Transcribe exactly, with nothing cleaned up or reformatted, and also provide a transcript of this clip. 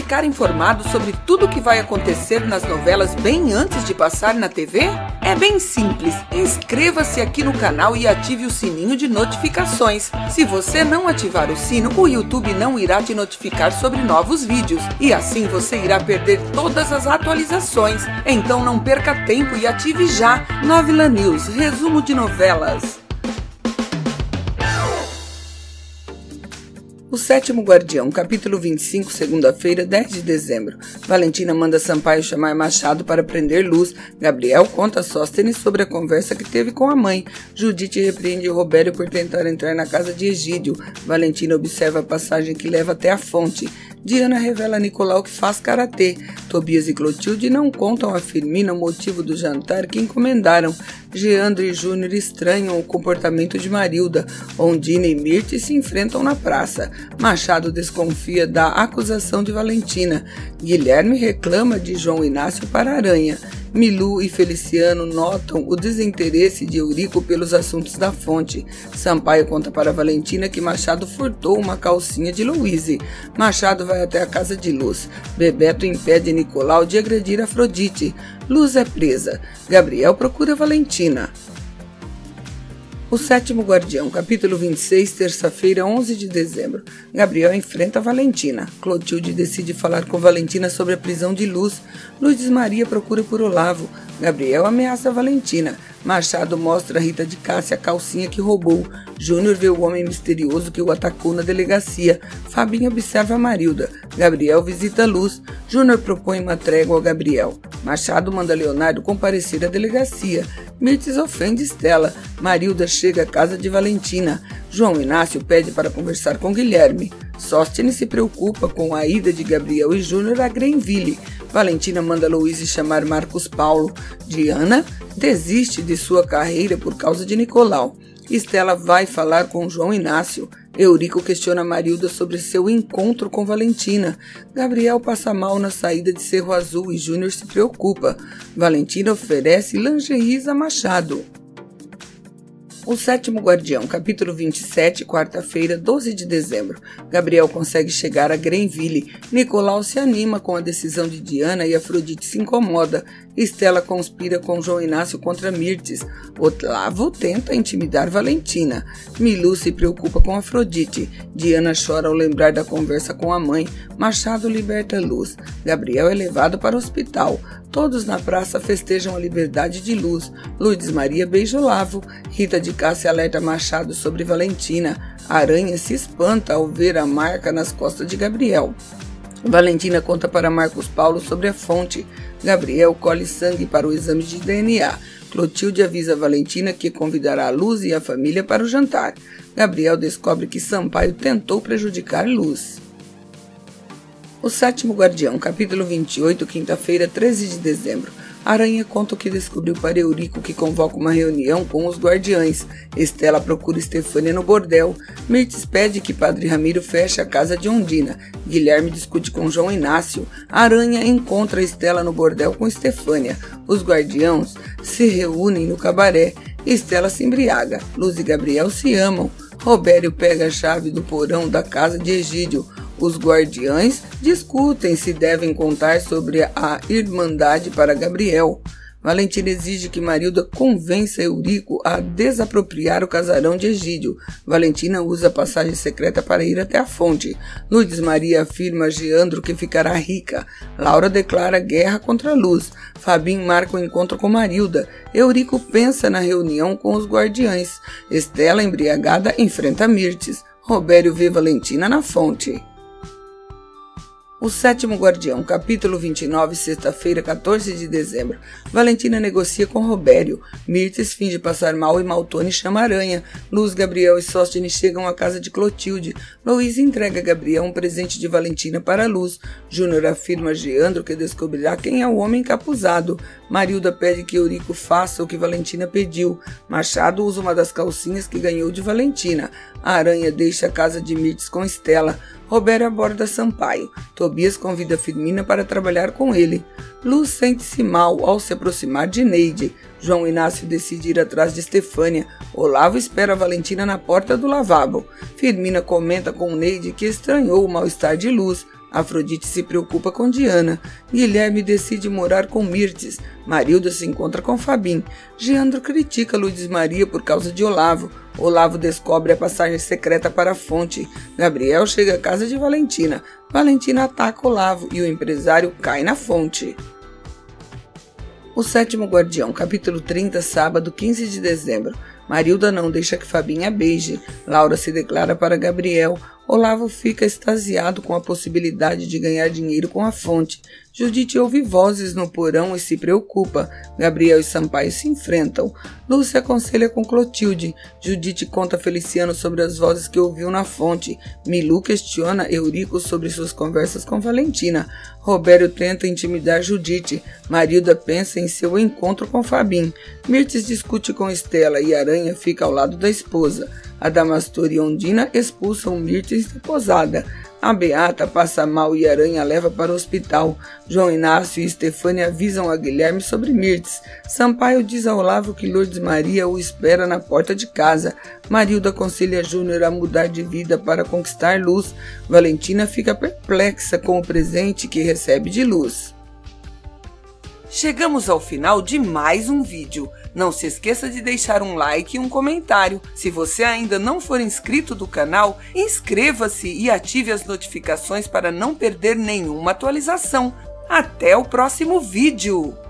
ficar informado sobre tudo o que vai acontecer nas novelas bem antes de passar na T V? É bem simples, inscreva-se aqui no canal e ative o sininho de notificações. Se você não ativar o sino, o YouTube não irá te notificar sobre novos vídeos e assim você irá perder todas as atualizações. Então não perca tempo e ative já. Novela News, resumo de novelas. O Sétimo Guardião, capítulo vinte e cinco, segunda-feira, dez de dezembro. Valentina manda Sampaio chamar Machado para prender Luz. Gabriel conta a Sóstenes sobre a conversa que teve com a mãe. Judite repreende Robério por tentar entrar na casa de Egídio. Valentina observa a passagem que leva até a fonte. Diana revela a Nicolau que faz karatê. Tobias e Clotilde não contam a Firmina o motivo do jantar que encomendaram. Geandro e Júnior estranham o comportamento de Marilda. Ondina e Mirtes se enfrentam na praça. Machado desconfia da acusação de Valentina. Guilherme reclama de João Inácio para Aranha. Milu e Feliciano notam o desinteresse de Eurico pelos assuntos da fonte. Sampaio conta para Valentina que Machado furtou uma calcinha de Louise. Machado vai até a casa de Luz. Bebeto impede Nicolau de agredir Afrodite. Luz é presa. Gabriel procura Valentina. O Sétimo Guardião, capítulo vinte e seis, terça-feira, onze de dezembro. Gabriel enfrenta Valentina. Clotilde decide falar com Valentina sobre a prisão de Luz. Lourdes Maria procura por Olavo. Gabriel ameaça Valentina. Machado mostra a Rita de Cássia a calcinha que roubou. Júnior vê o homem misterioso que o atacou na delegacia. Fabinho observa Marilda. Gabriel visita Luz. Júnior propõe uma trégua a Gabriel. Machado manda Leonardo comparecer à delegacia. Mirtes ofende Estela. Marilda chega à casa de Valentina. João Inácio pede para conversar com Guilherme. Sóstenes se preocupa com a ida de Gabriel e Júnior a Greenville. Valentina manda Louise chamar Marcos Paulo. Diana desiste de sua carreira por causa de Nicolau. Estela vai falar com João Inácio. Eurico questiona Marilda sobre seu encontro com Valentina. Gabriel passa mal na saída de Cerro Azul e Júnior se preocupa. Valentina oferece lingeries a Machado. O Sétimo Guardião, capítulo vinte e sete, quarta-feira, doze de dezembro. Gabriel consegue chegar a Greenville. Nicolau se anima com a decisão de Diana e Afrodite se incomoda. Estela conspira com João Inácio contra Mirtes. Olavo tenta intimidar Valentina. Milu se preocupa com Afrodite. Diana chora ao lembrar da conversa com a mãe. Machado liberta Luz. Gabriel é levado para o hospital. Todos na praça festejam a liberdade de Luz. Lourdes Maria beija Olavo. Rita de Cássia alerta Machado sobre Valentina. Aranha se espanta ao ver a marca nas costas de Gabriel. Valentina conta para Marcos Paulo sobre a fonte. Gabriel colhe sangue para o exame de D N A. Clotilde avisa Valentina que convidará a Luz e a família para o jantar. Gabriel descobre que Sampaio tentou prejudicar Luz. O Sétimo Guardião, capítulo vinte e oito, quinta-feira, treze de dezembro. Aranha conta o que descobriu para Eurico, que convoca uma reunião com os guardiães. Estela procura Estefânia no bordel. Mirtes pede que Padre Ramiro feche a casa de Ondina. Guilherme discute com João Inácio. Aranha encontra Estela no bordel com Estefânia. Os guardiãos se reúnem no cabaré. Estela se embriaga. Luz e Gabriel se amam. Robério pega a chave do porão da casa de Egídio. Os guardiães discutem se devem contar sobre a Irmandade para Gabriel. Valentina exige que Marilda convença Eurico a desapropriar o casarão de Egídio. Valentina usa a passagem secreta para ir até a fonte. Lourdes Maria afirma a Geandro que ficará rica. Laura declara guerra contra a Luz. Fabinho marca o um encontro com Marilda. Eurico pensa na reunião com os guardiães. Estela, embriagada, enfrenta Mirtes. Robério vê Valentina na fonte. O Sétimo Guardião, capítulo vinte e nove, sexta-feira, quatorze de dezembro. Valentina negocia com Robério. Mirtes finge passar mal e Maltone chama Aranha. Luz, Gabriel e Sóstenes chegam à casa de Clotilde. Louise entrega a Gabriel um presente de Valentina para Luz. Júnior afirma a Geandro que descobrirá quem é o homem encapuzado. Marilda pede que Eurico faça o que Valentina pediu. Machado usa uma das calcinhas que ganhou de Valentina. A Aranha deixa a casa de Mirtes com Estela. Robério aborda Sampaio. Tobias convida Firmina para trabalhar com ele. Luz sente-se mal ao se aproximar de Neide. João Inácio decide ir atrás de Estefânia. Olavo espera Valentina na porta do lavabo. Firmina comenta com Neide que estranhou o mal-estar de Luz. Afrodite se preocupa com Diana. Guilherme decide morar com Mirtes. Marilda se encontra com Fabim. Geandro critica Lourdes Maria por causa de Olavo. Olavo descobre a passagem secreta para a fonte. Gabriel chega à casa de Valentina. Valentina ataca Olavo e o empresário cai na fonte. O Sétimo Guardião, capítulo trinta, sábado, quinze de dezembro. Marilda não deixa que Fabinha beije. Laura se declara para Gabriel. Olavo fica extasiado com a possibilidade de ganhar dinheiro com a fonte. Judite ouve vozes no porão e se preocupa. Gabriel e Sampaio se enfrentam. Lúcia aconselha com Clotilde. Judite conta a Feliciano sobre as vozes que ouviu na fonte. Milu questiona Eurico sobre suas conversas com Valentina. Robério tenta intimidar Judite. Marilda pensa em seu encontro com Fabim. Mirtes discute com Estela e Aranha fica ao lado da esposa. Adamastor e Ondina expulsam Mirtes da posada. A Beata passa mal e Aranha leva para o hospital. João Inácio e Estefânia avisam a Guilherme sobre Mirtes. Sampaio diz a Olavo que Lourdes Maria o espera na porta de casa. Marilda aconselha Júnior a mudar de vida para conquistar Luz. Valentina fica perplexa com o presente que recebe de Luz. Chegamos ao final de mais um vídeo. Não se esqueça de deixar um like e um comentário. Se você ainda não for inscrito do canal, inscreva-se e ative as notificações para não perder nenhuma atualização. Até o próximo vídeo!